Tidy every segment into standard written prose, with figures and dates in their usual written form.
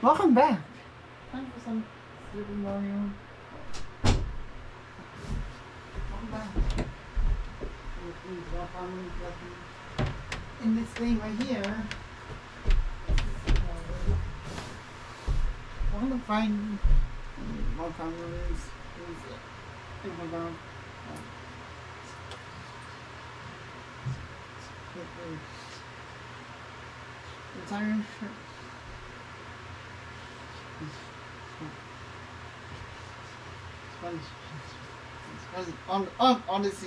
Welcome back. Time for some Super Mario. Welcome back. In this thing right here, we're gonna find more comments. Entire on Odyssey.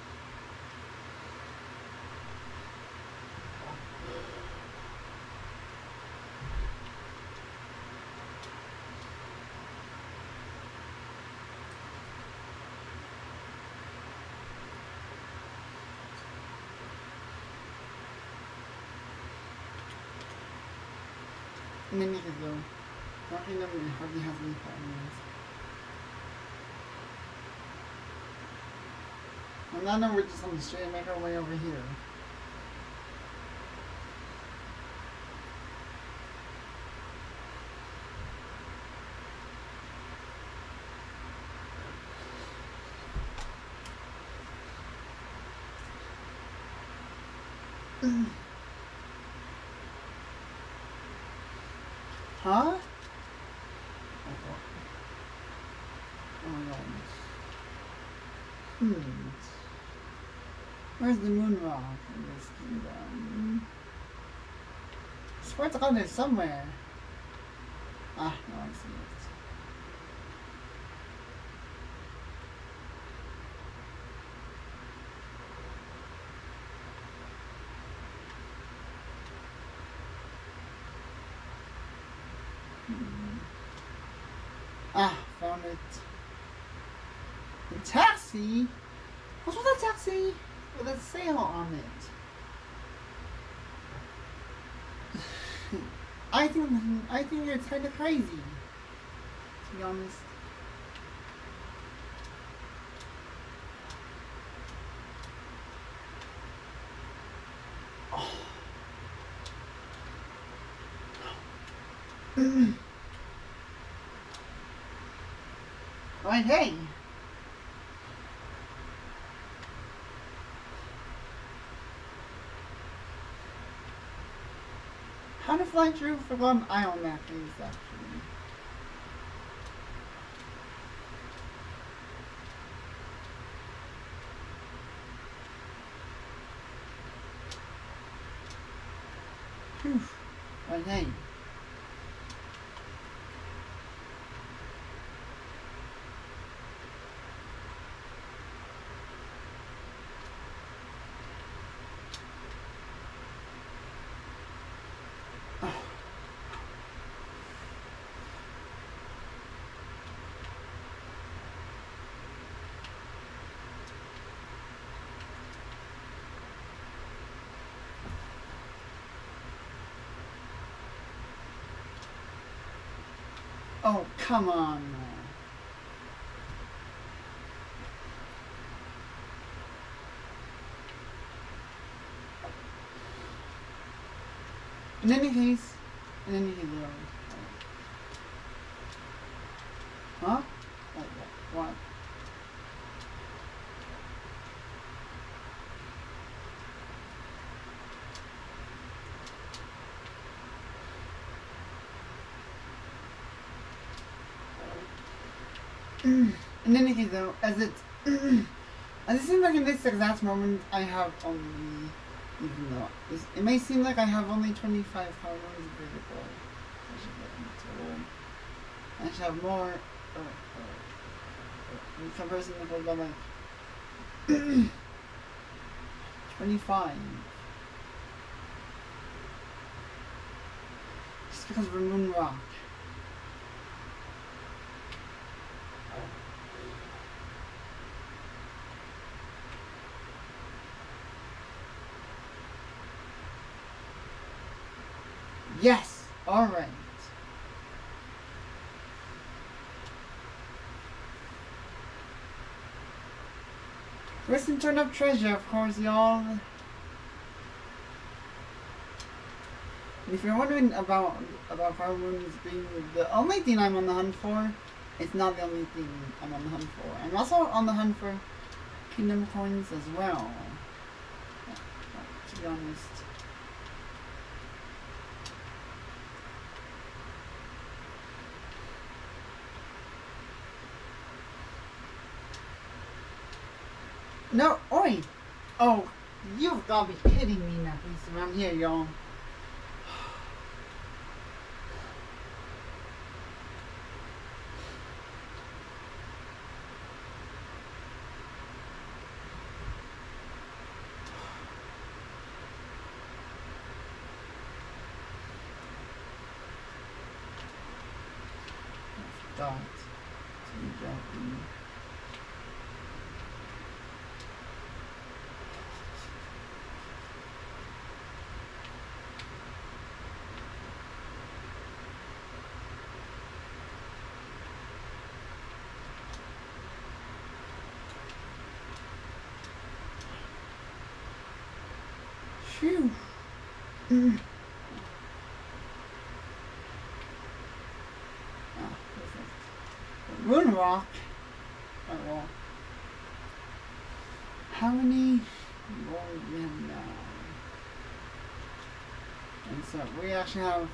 And then you can go. Nothing that really hardly has any problems. And now we're just on the street and make our way over here. Huh? Oh my god. Where's the moon rock in this kingdom? I swear to god, there's somewhere. Ah, no, I see it. Ah, found it. A taxi? What's with a taxi with a sail on it? I think it's kind of crazy, to be honest. Oh. Right, hey. How to fly through Forgotten Isle map is actually. Phew. Right, hey. Oh, come on, man. In any case, though. Huh? What? In any case, though, as it seems like in this exact moment I have only, even though it may seem like I have only 25 hormones available. I should have more. In comparison, if I've got like 25, just because of a moon rock. Yes! Alright. First and turn up treasure, of course, y'all. If you're wondering about power moons being the only thing I'm on the hunt for, it's not the only thing I'm on the hunt for. I'm also on the hunt for kingdom coins as well. To be honest. No, oi! Oh, you've got to be kidding me now. Please, around here, y'all. Dot. Phew. Moon rock. Oh well. How many more do we have now? And so we actually have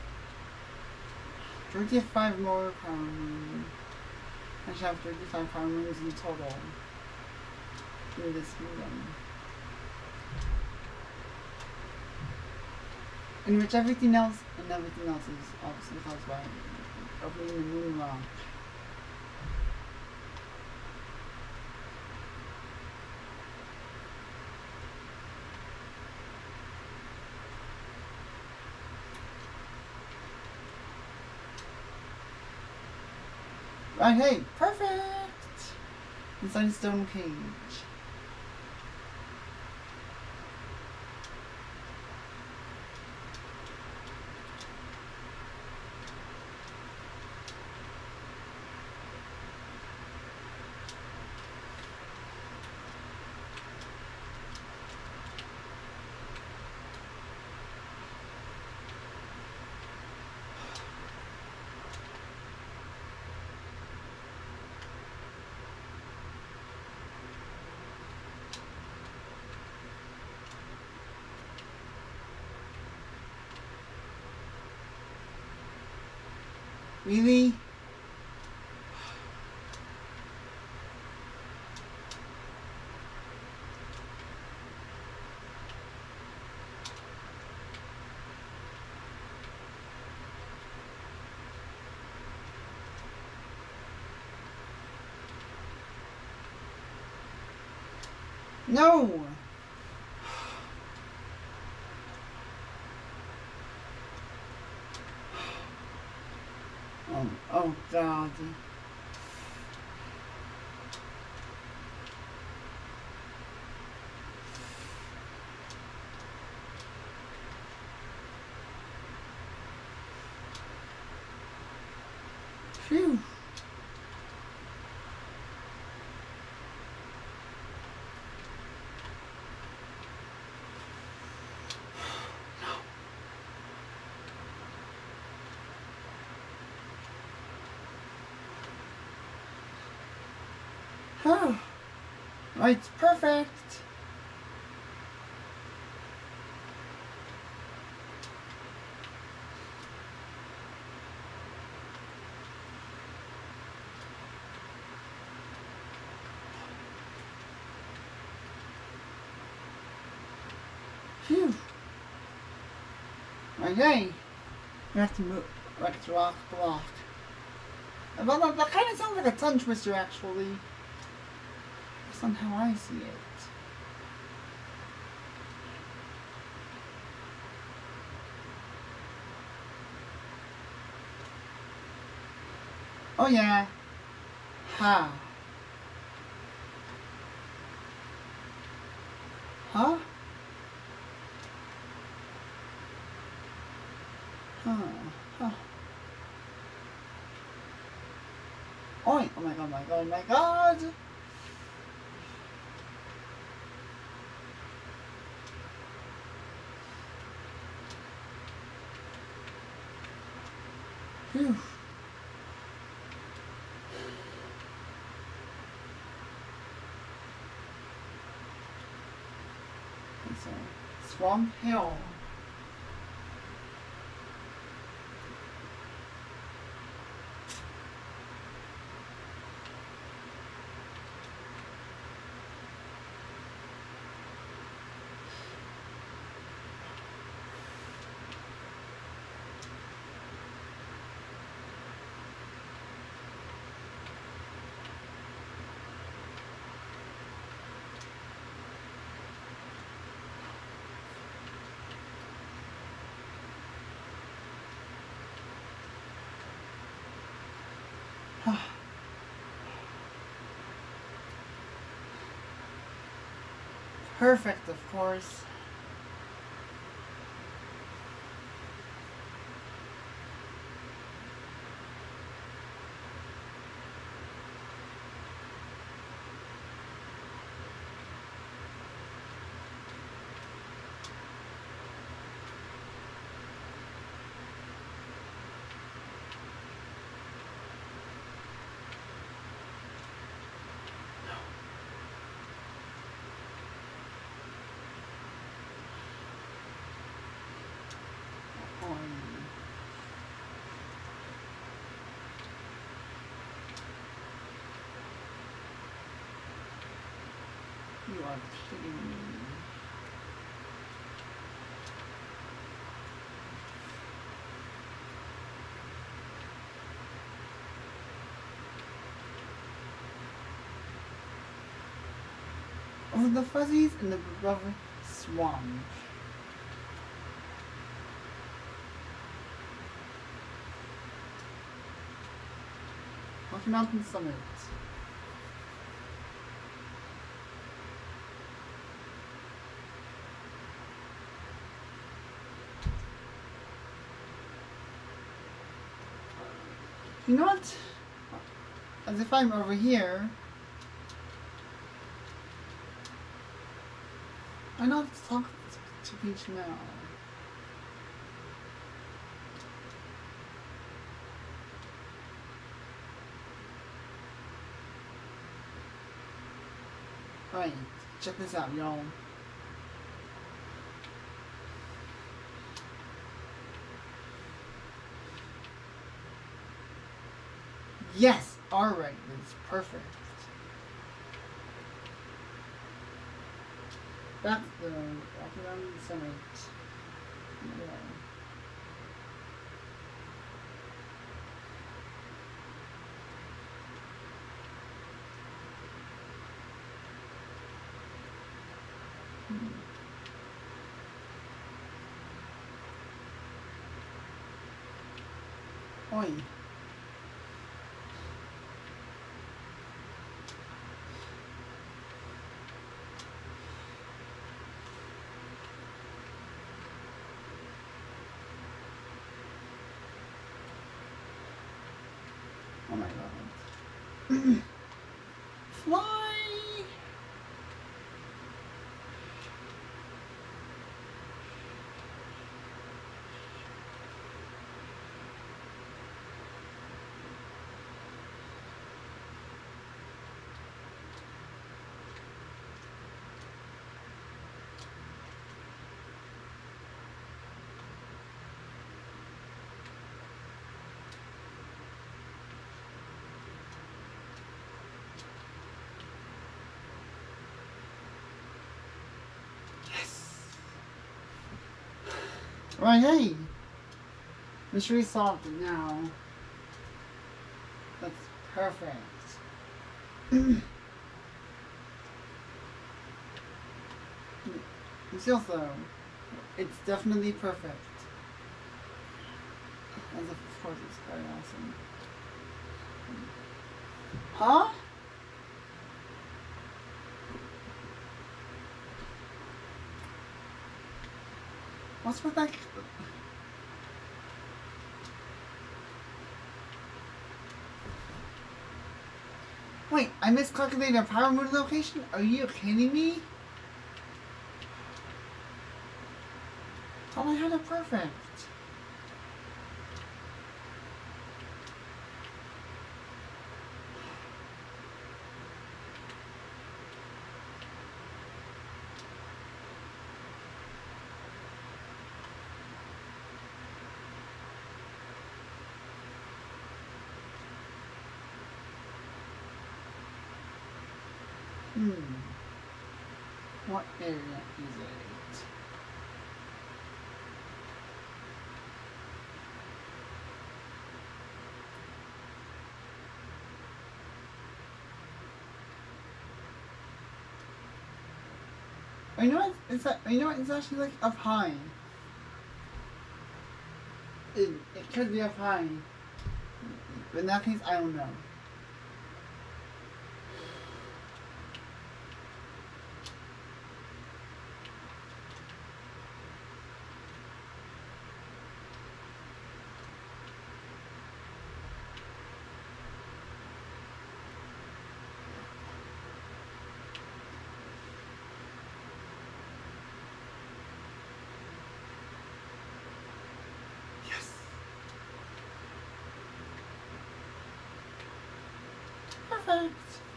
35 more power moons. I should have 35 power moons in total in this kingdom. In which everything else is obviously caused by opening the moon rock. Right, hey, perfect! Inside a stone cage. Really? No! Oh God. Phew. Oh, right, perfect. Phew. Okay. We have to move. Let's rock block. Well, that kind of sounds like a tongue twister, actually. That's not how I see it. Oh yeah. Ha. Huh? Huh. Huh. Oh my god, my god, oh my god! Whew. So, Swamp Hill. Perfect, of course. You are kidding me. Over the fuzzies in the rubber swamp. Rocky Mountain Summit. You know what? As if I'm over here. Why not talk to Peach now? Right, check this out, y'all. Yes! Alright, that's perfect. That's the Rocky Mountain Summit. Yeah. Oi. Oh my god. Fly! Right, hey! Mystery solved now. That's perfect. It's also, it's definitely perfect. As of course it's very awesome. Huh? What's with that? Wait, I miscalculated a power moon location? Are you kidding me? Thought I had it perfect. What area is it? Oh, you know what? You know what? It's actually like up high. It could be up high. But in that case, I don't know. Yes. Perfect.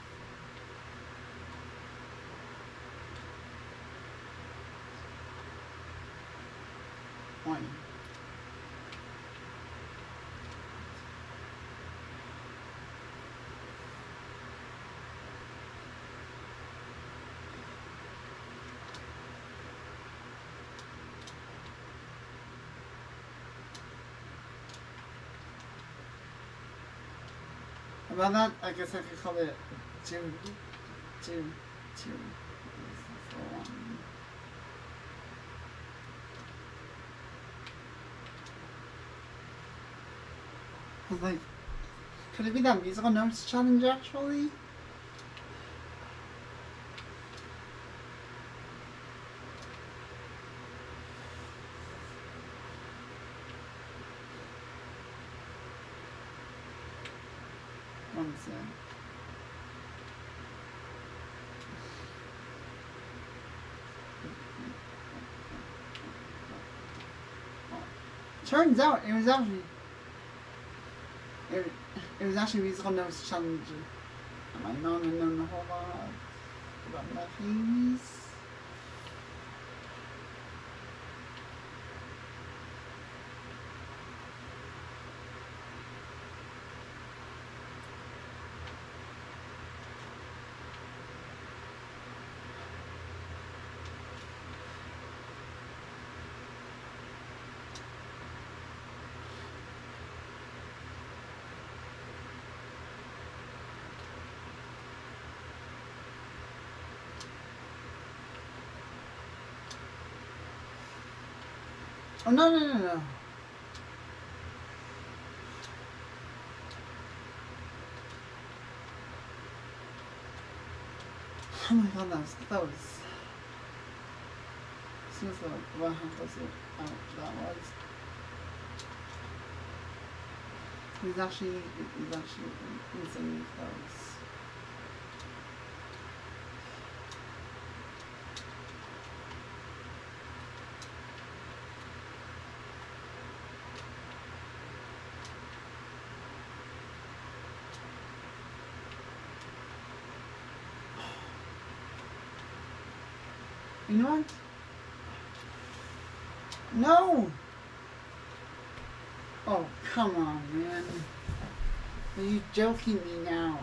One. About that, I guess I could call it 2, 2, 2, 4, 1. I was like, could it be that musical notes challenge actually? One sec. Turns out it was actually musical notes challenge. I might not have known a whole lot about that things. Oh, no. Oh my god, that was close. Seems like how close that was. It was actually insanely close. You know what? No! Oh, come on, man. Are you joking me now?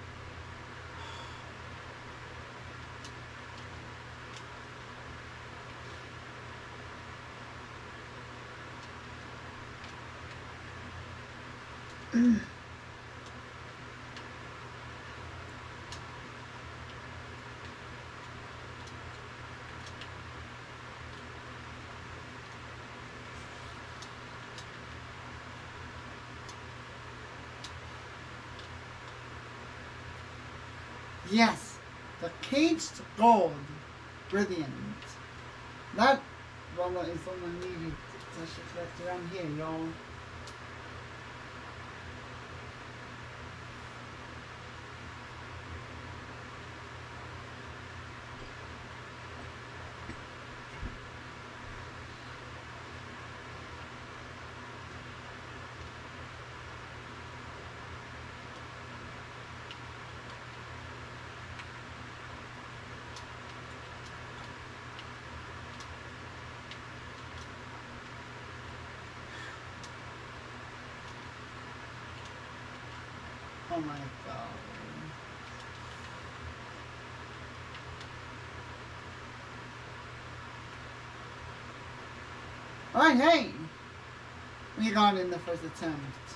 Yes, the caged gold. Brilliant. That wallet is all I needed to actually collect around here, y'all. Oh my god. Alright, hey! We got it in the first attempt.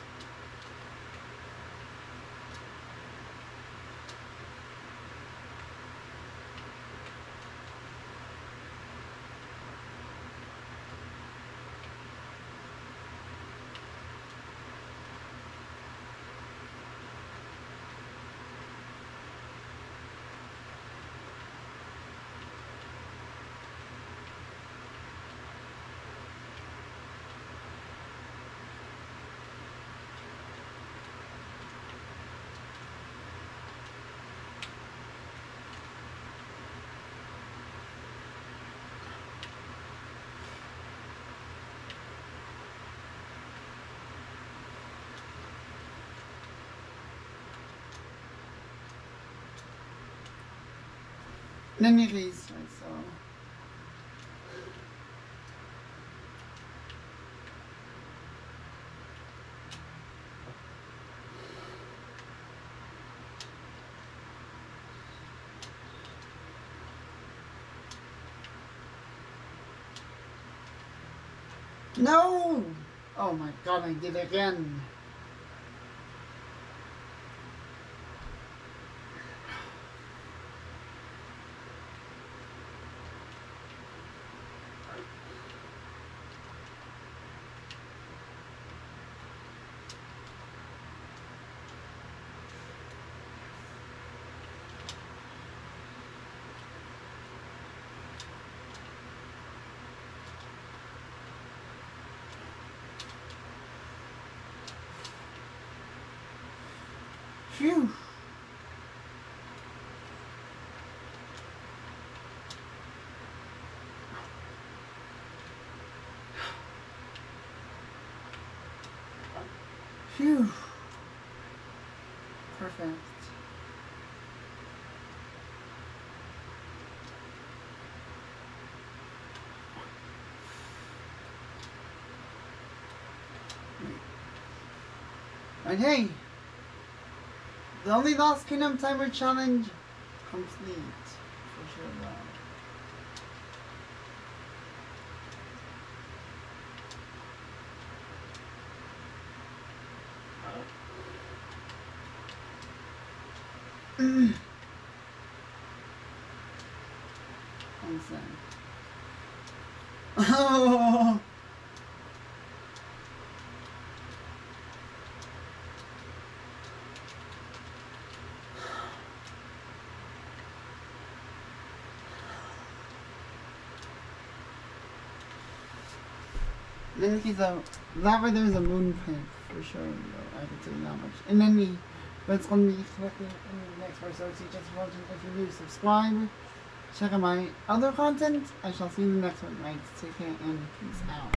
In any case, right, so... No! Oh my god, I did it again. Phew. Phew. Perfect. And hey, the only Lost Kingdom timer challenge complete. For sure, though. One second. Oh! Then he's a that way there's a moon pig for sure, though. I can tell you that much. And then but it's gonna be collected in the next episode, so just watching. If you're new, subscribe. Check out my other content. I shall see you in the next one. Right, take care and peace out.